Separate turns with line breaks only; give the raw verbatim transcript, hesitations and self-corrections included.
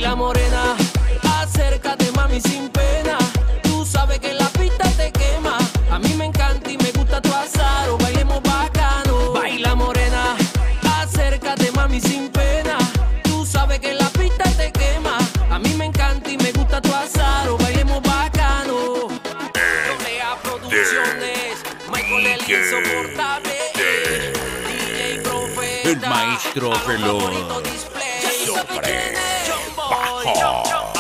Baila morena, acércate mami sin pena. Tú sabes que la pista te quema. A mí me encanta y me gusta tu azaro. Bailemos bacano. Baila morena, acércate mami sin pena. Tú sabes que la pista te quema. A mí me encanta y me gusta tu azaro. Bailemos bacano. Doble A Producciones, Michael el insoportable, D J Profeta,
el maestro Veloz.
Siempre bajo.